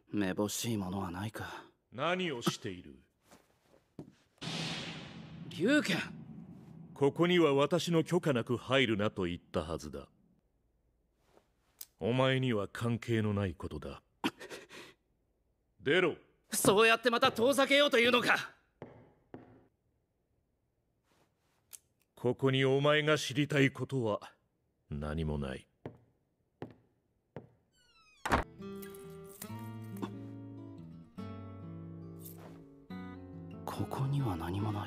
めぼしいものはないか。 何をしている？ 龍拳。 ここには私の許可なく入るなと言ったはずだ。お前には関係のないことだ。出ろ。 そうやってまた遠ざけようというのか。 ここにお前が知りたいことは何もない。 ここには何もない。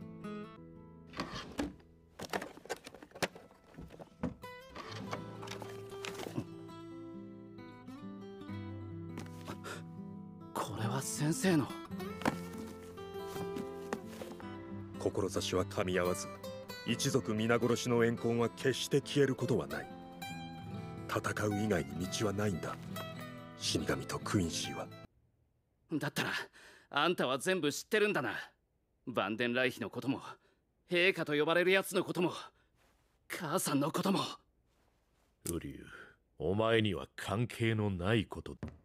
これは先生の。 志は噛み合わず、一族皆殺しの怨恨は決して消えることはない。戦う以外に道はないんだ、死神とクインシーは。 だったらあんたは全部知ってるんだな。バンデンライヒのことも、陛下と呼ばれるやつのことも、母さんのことも。 ウリュウ、お前には関係のないことだ。